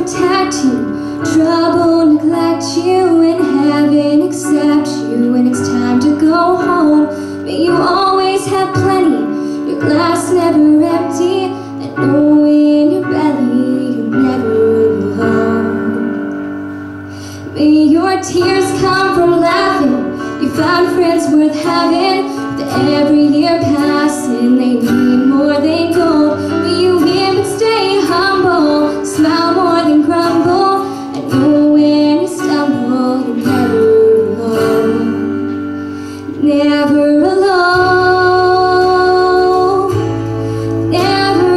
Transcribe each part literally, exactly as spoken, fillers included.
protect you, trouble neglect you, and heaven accept you when it's time to go home. May you always have plenty, your glass never empty, and know in your belly you're never alone. May your tears come from laughing, you found friends worth having, that every year passing they mean more than gold. May you win but stay humble, smile more than grumble, and know when you stumble you're never alone. Never alone, never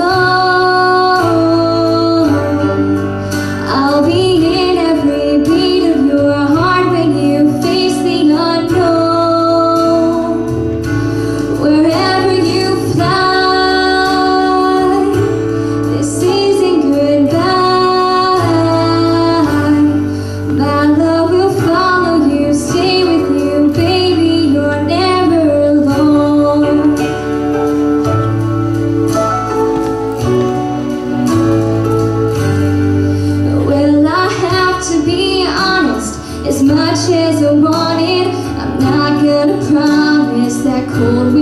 alone. I'll be in every beat of your heart when you face the unknown. Wherever you fly, this isn't goodbye. My love will follow you, stay with you, baby, you're never alone. Well, I have to be honest, as much as I want it, I'm not gonna promise that cold